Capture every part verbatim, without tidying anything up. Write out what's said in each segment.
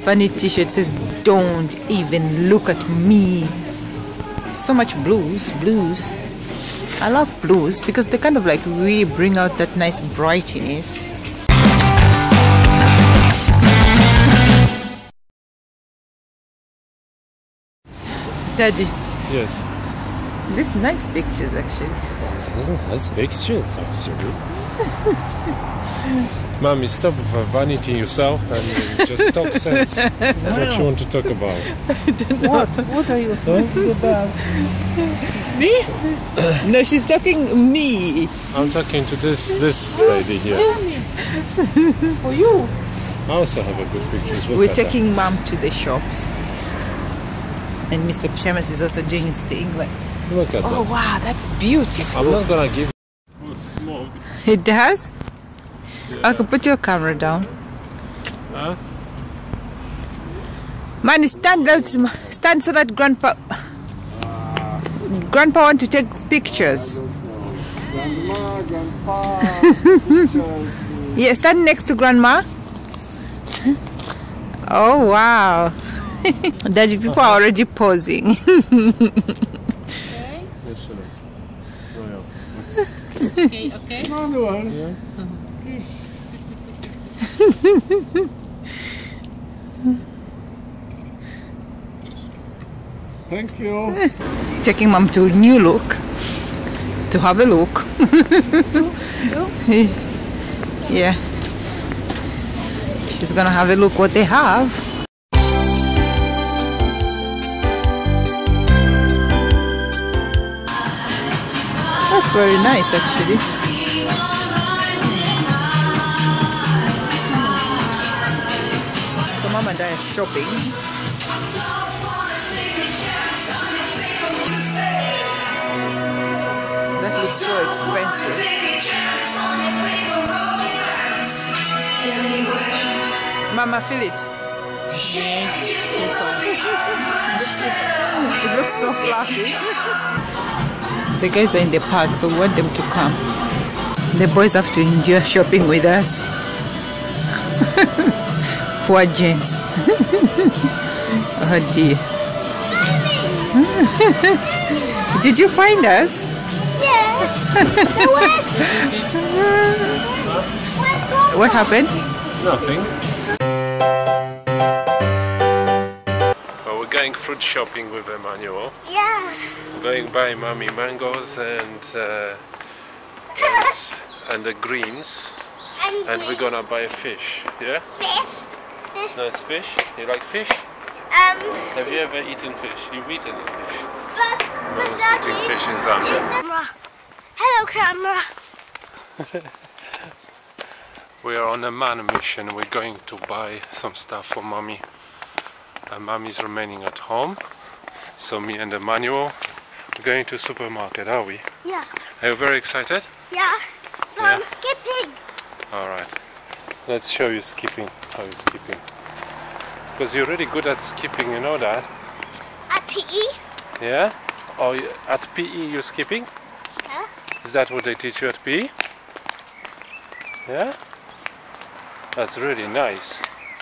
funny t-shirt says, "Don't even look at me." So much blues, blues. I love blues because they kind of like really bring out that nice brightness. Daddy. Yes. These nice pictures actually. Nice pictures actually. Mommy, stop vanity yourself and just talk sense. What you want to talk about? What? What are you talking about? It's me? No, she's talking me. I'm talking to this this lady here. For you. I also have a good pictures. Look We're at taking Mom to the shops. And Mister Pyjamas is also doing his thing. Like, that. Look at oh that. wow, that's beautiful. I'm not gonna give you smoke. It does? Yeah. Okay, put your camera down. Huh? Man, stand out, stand so that grandpa grandpa want to take pictures. Grandma, grandpa, pictures. Yeah, stand next to grandma. Oh wow. Daddy, people are already posing. Okay, okay. Another one. Yeah. Thank you. Taking Mom to New Look to have a look. Yeah. She's gonna have a look what they have. That's very nice actually. So Mom and I are shopping. That looks so expensive. Mama, feel it. It looks so fluffy. The guys are in the park, so we want them to come. The boys have to endure shopping with us. Poor gents. Oh dear. Did you find us? Yes. What happened? Nothing. Well, we're going fruit shopping with Emmanuel. Yeah. We're going buy Mommy mangoes and uh, and, and the greens, And, and we're gonna buy a fish. Yeah. fish. Nice fish. You like fish? Um, Have you ever eaten fish? You've eaten fish. but, I but was Daddy, eating fish in Zambia. Camera. Hello, camera. We are on a man mission. We're going to buy some stuff for Mommy. And Mommy's remaining at home. So me and Emmanuel are going to supermarket, are we? Yeah. Are you very excited? Yeah. So Yeah. I'm skipping. Alright. Let's show you skipping. How you skipping. Because you're really good at skipping, you know that? At P E? Yeah? Or you- at P E you're skipping? Yeah. Is that what they teach you at P E? Yeah? That's really nice.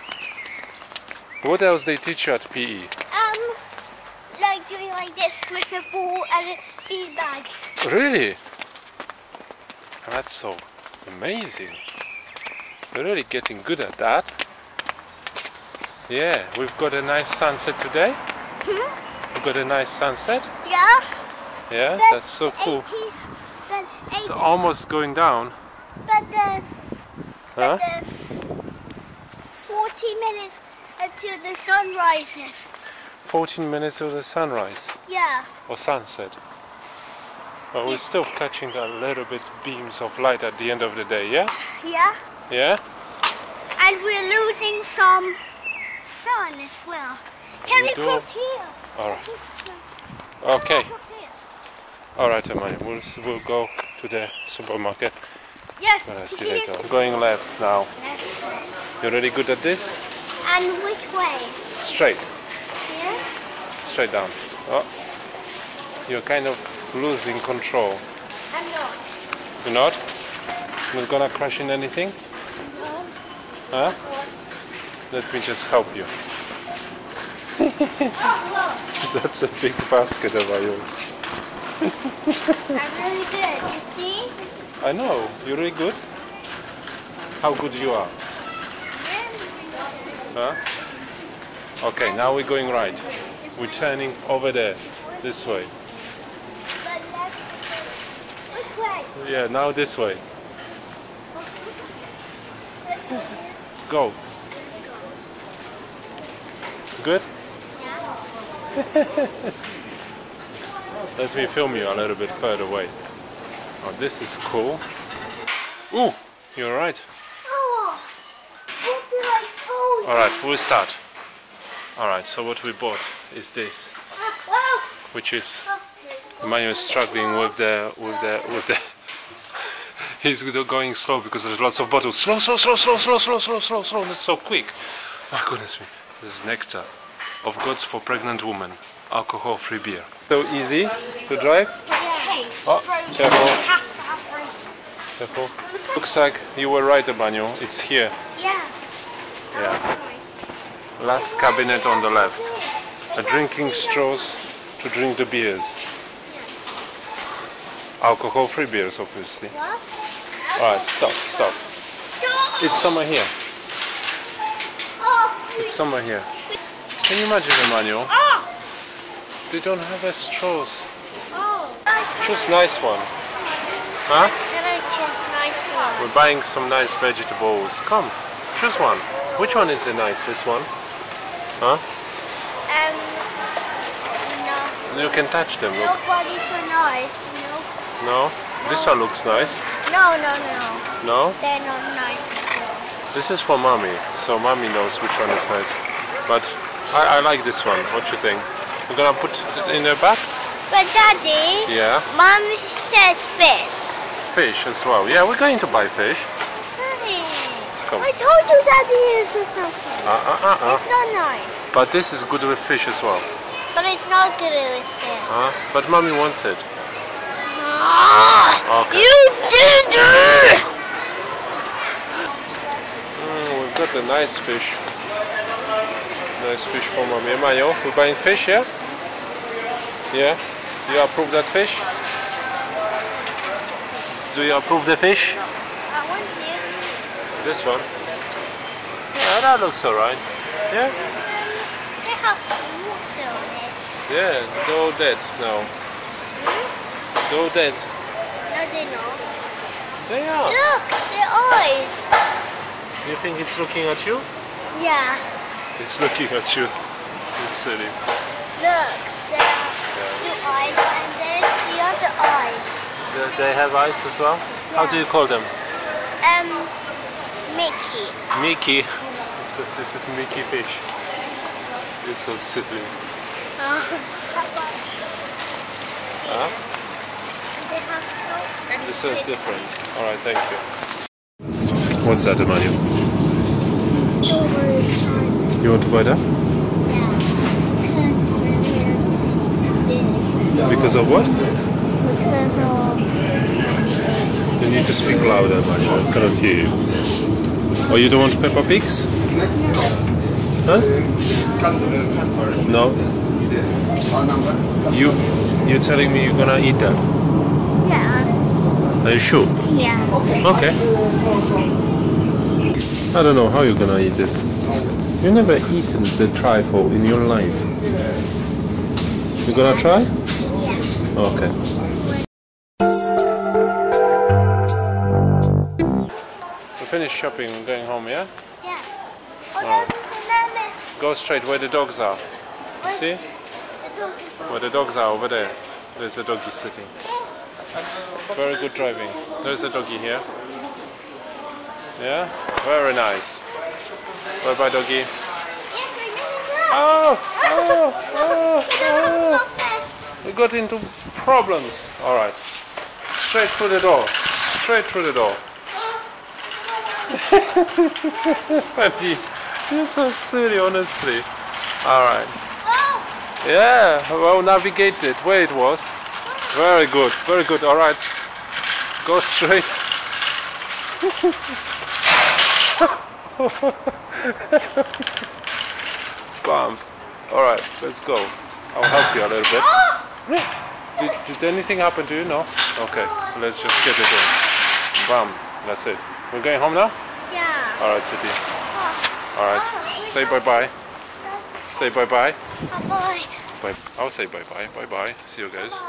What else they teach you at P E? Um, like doing like this with the ball and these bags. Really? That's so amazing. We're really getting good at that. Yeah, we've got a nice sunset today. Hmm? We've got a nice sunset. Yeah. Yeah, that's so cool. eighty, but It's eighty, almost going down. but there's, Huh? but there's forty minutes until the sun rises. fourteen minutes to the sunrise Yeah. or sunset. But we're still catching a little bit beams of light at the end of the day, yeah? Yeah. Yeah? And we're losing some sun as well. Can We we do. cross here? Alright. Can Okay. we cross here? Alright, Emmanuel. We'll, s- we'll go to the supermarket. Yes. But I'll see here's later. the- Going left now. That's right. You really good at this? And which way? Straight. Here? Straight down. Oh. You're kind of losing control. I'm not. You're not? Not gonna crash in anything? No. Huh? What? Let me just help you. That's a big basket of you. I'm really good, you see? I know, you're really good. How good you are? Huh? Okay, now we're going right. We're turning over there, this way. Which way? Yeah, now this way. Go. Good? Let me film you a little bit further away. Oh, this is cool. Ooh, you're right. Oh, what did I told you? Alright, we'll start. Alright, so what we bought is this, Oh, which is Emmanuel is struggling with the with the with the he's going slow because there's lots of bottles. Slow, slow, slow, slow, slow, slow, slow, slow, slow. That's so quick. My goodness me. This is nectar of gods for pregnant women. Alcohol-free beer. So easy to drive. hey, Oh, frozen. careful. It has to have frozen. Careful. Looks like you were right, Emmanuel. It's here. Yeah. Yeah. Last cabinet on the left. A drinking straws to drink the beers. Alcohol-free beers, obviously. What? Alright, stop, stop. It's somewhere here. Oh, It's somewhere here. Can you imagine, Emmanuel? oh, They don't have a straws. oh. Choose nice one. Huh? Can I choose nice one? We're buying some nice vegetables. Come, choose one. Which one is the nicest one? Huh? Um, no. You can touch them, look. Nobody for nice. No. No? This one looks nice. No, no, no. No? They're not nice at all. This is for mommy, so mommy knows which one is nice. But I, I like this one. What you think? You're gonna put it in the bag? But Daddy, Yeah. Mom says fish. Fish as well. Yeah, we're going to buy fish. Daddy, Come. I told you Daddy is or something. Uh, uh, uh, uh. It's not nice. But this is good with fish as well. But it's not good with fish. Huh? But mommy wants it. Ah, Okay. you did it! Mm, we've got a nice fish. Nice fish for mommy. Emmanuel, we're buying fish, yeah? Yeah? Do you approve that fish? Do you approve the fish? I want this. This one? Yeah, that looks alright. Yeah? They have fruit on it. Yeah, they're all dead now. They're all dead. No, they're not. They are. Look, their eyes. You think it's looking at you? Yeah. It's looking at you. It's silly. Look, there are two eyes, and there's the other eyes. They- They have eyes as well? How do you call them? Um, Mickey. Mickey. It's a, this is Mickey fish. It's so silly. Uh, Huh? they have so This is different. Alright, thank you. What's that, Emmanuel? strawberry time. You want to buy that? Yeah. Because of what? Because of You need to speak louder, Emmanuel. I cannot hear you. Oh, you don't want Peppa Pigs? Huh? No? You, you're telling me you're gonna eat that? yeah, Are you sure? yeah. Okay. I don't know how you're gonna eat it. You've never eaten the trifle in your life. You gonna try? Okay. We finished shopping and going home, yeah? Yeah. Oh, Alright. that's bananas. Go straight where the dogs are. Where- See? The dog is Where the dogs are over there. There's a doggy sitting. Very good driving. There's a doggy here. Yeah? Very nice. Bye bye, doggy. Yes, we're gonna go. Oh! Oh! Oh! We're Oh! We got into problems. Alright. Straight through the door. Straight through the door. Funny. You're so silly, honestly. Alright. Yeah, well navigated where it was. Very good, very good. Alright. Go straight. Bam. Alright, let's go. I'll help you a little bit. Did, did anything happen to you? No? Okay, let's just get it in. Bam, that's it. We're going home now? Yeah. Alright, sweetie. Alright, say bye-bye. Say bye-bye. Bye. Bye. I'll say bye-bye. Bye-bye. See you guys.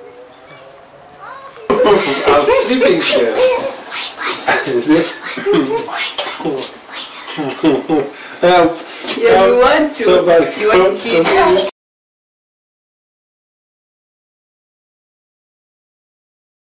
I'm sleeping here. Yeah, you want to. Somebody, You want to see this?